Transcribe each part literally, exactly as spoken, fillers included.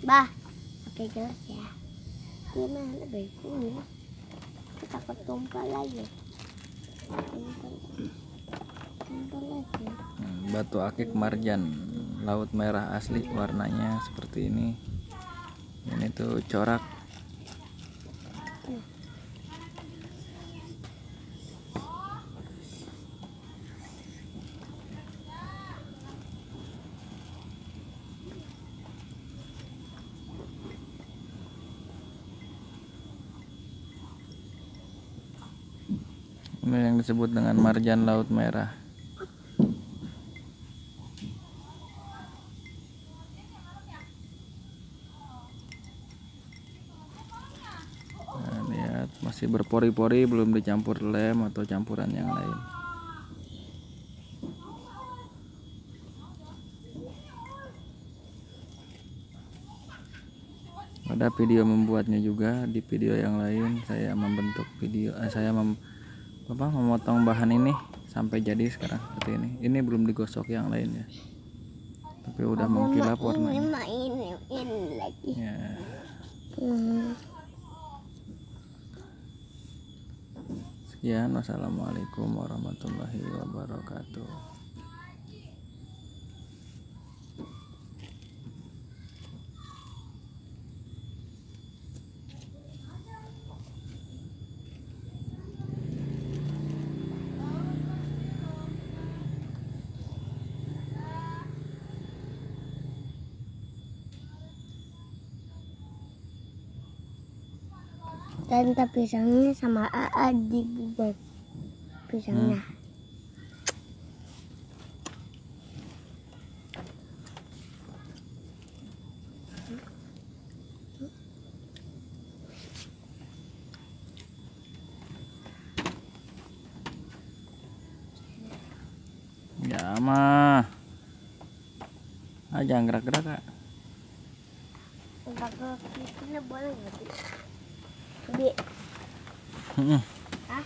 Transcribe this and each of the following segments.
Bah, pakai gelas ya. Gimana baiknya? Kita takut tumpah lagi. Tumpah, tumpah lagi. Batu akik marjan laut merah asli, warnanya seperti ini. Ini tuh corak. Ini yang disebut dengan marjan laut merah. Nah, lihat masih berpori-pori, belum dicampur lem atau campuran yang lain. Ada video membuatnya juga. Di video yang lain saya membentuk video, eh, saya mem, apa, memotong bahan ini sampai jadi sekarang seperti ini. Ini belum digosok yang lainnya, tapi udah mengkilap warnanya. Ini, ini lagi. Ya. Hmm. Sekian, wassalamualaikum warahmatullahi wabarakatuh. Dan tapi pisangnya sama adik gue. Pisangnya. Hmm. Ya mah, ah, jangan gerak-gerak kak. Gerak-gerak ini boleh nggak sih? Bi. Hmm. Hah?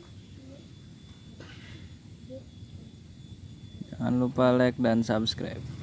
Jangan lupa like dan subscribe.